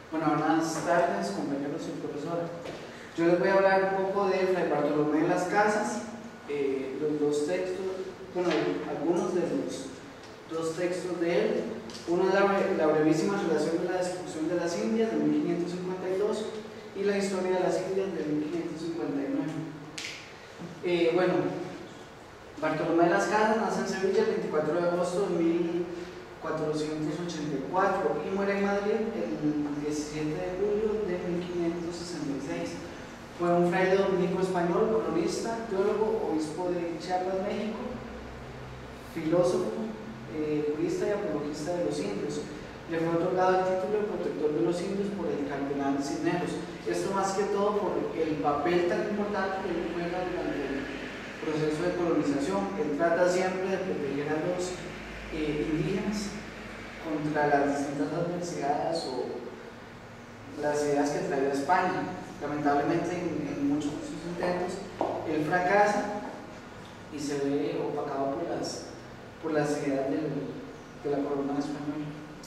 Bueno, buenas tardes, compañeros y profesora. Yo les voy a hablar un poco de Fray Bartolomé de las Casas, los dos textos, bueno, algunos de los dos textos de él. Uno es la brevísima relación de la destrucción de las Indias de 1552 y la historia de las Indias de 1559. Bueno, Bartolomé de las Casas nace en Sevilla el 24 de agosto de 1484 y muere en Madrid el 17 de julio de 1566. Fue un fraile dominico español, colorista, teólogo, obispo de Chiapas, México, filósofo, jurista y apologista de los indios. Le fue otorgado el título de protector de los indios por el cardenal Cisneros. Esto más que todo por el papel tan importante que él juega durante el proceso de colonización. Él trata siempre de proteger a los indígenas contra las distintas adversidades o las ideas que traía España. Lamentablemente en muchos de sus intentos él fracasa y se ve opacado por las ideas de la corona española.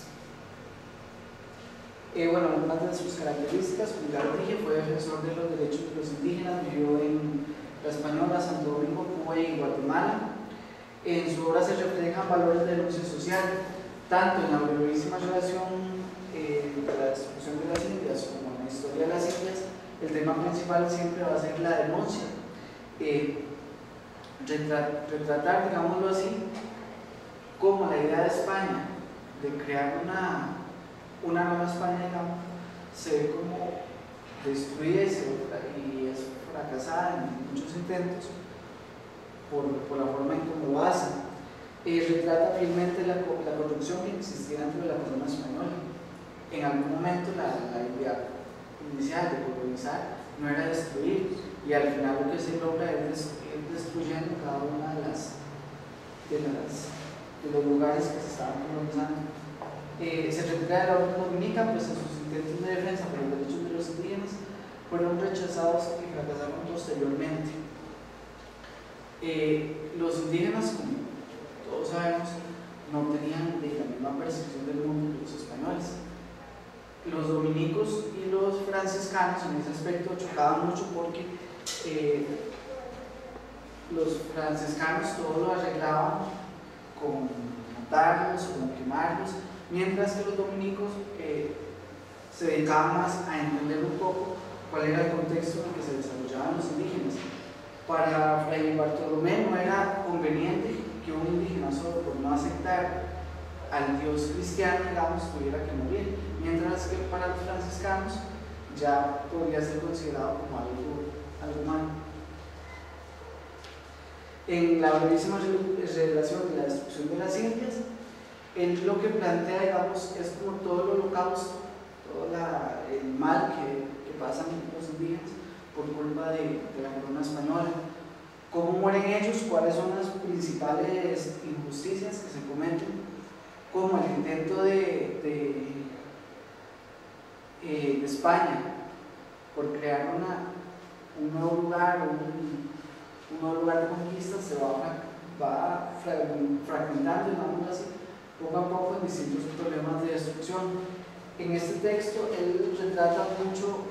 Bueno, algunas de sus características: como ya lo dije, fue defensor de los derechos de los indígenas, vivió en La Española, Santo Domingo, Cuba y Guatemala. En su obra se reflejan valores de denuncia social, tanto en la brevísima relación de la destrucción de las Indias como en la historia de las Indias. El tema principal siempre va a ser la denuncia, retratar, digámoslo así, como la idea de España de crear una nueva España, digamos, se ve como destruida y es fracasada en muchos intentos por la forma en cómo lo hace. Retrata fielmente la corrupción que existía dentro de la corona española. En algún momento la idea inicial de colonizar no era destruir, y al final lo que se logra es destruyendo cada una de los lugares que se estaban colonizando. Se retrata de la orden dominica, pues en sus intentos de defensa por los derechos de los indígenas fueron rechazados y fracasaron posteriormente. Los indígenas, como todos sabemos, no tenían la misma percepción del mundo que los españoles. Los dominicos y los franciscanos en ese aspecto chocaban mucho porque los franciscanos todo lo arreglaban con matarlos o con quemarlos, mientras que los dominicos se dedicaban más a entender un poco cuál era el contexto en el que se desarrollaban los indígenas. Para Fray Bartolomé no era conveniente que un indígena solo por no aceptar al Dios cristiano, digamos, tuviera que morir, mientras que para los franciscanos ya podría ser considerado como algo malo. En la brevísima relación de la destrucción de las Indias, él lo que plantea, digamos, es como todo el holocausto, todo el mal que pasan los indígenas por culpa de la corona española. ¿Cómo mueren ellos? ¿Cuáles son las principales injusticias que se cometen? Como el intento de España por crear un nuevo lugar, un nuevo lugar de conquista, se va fragmentando, digamos así, poco a poco en distintos problemas de destrucción. En este texto él retrata mucho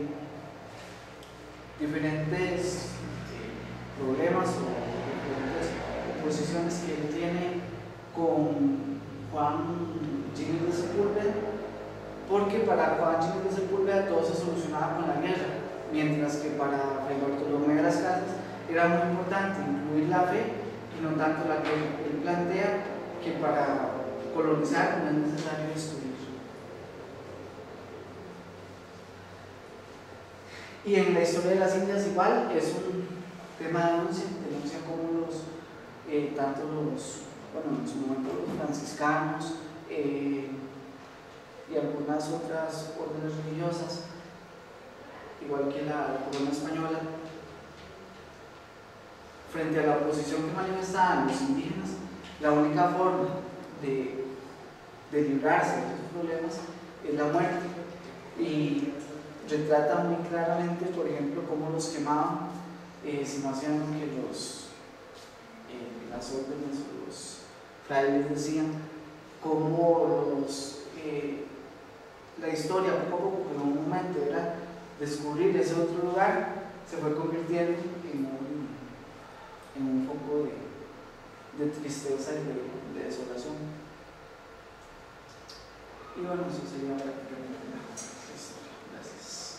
diferentes problemas o diferentes oposiciones que él tiene con Juan Gil de Sepúlveda, porque para Juan Gil de Sepúlveda todo se solucionaba con la guerra, mientras que para Fray Bartolomé de las Casas era muy importante incluir la fe y no tanto la guerra. Él plantea que para colonizar no es necesario destruir. Y en la historia de las Indias igual es un tema de denuncia como tanto en su momento los franciscanos y algunas otras órdenes religiosas, igual que la corona española, frente a la oposición que manifestaban los indígenas, la única forma de librarse de estos problemas es la muerte. Y retrata muy claramente, por ejemplo, cómo los quemaban si no hacían lo que las órdenes o los frailes decían, cómo los la historia poco a poco, pero en un momento era descubrir ese otro lugar, se fue convirtiendo en un foco de tristeza y de desolación. Y bueno, eso sería prácticamente la historia. Gracias.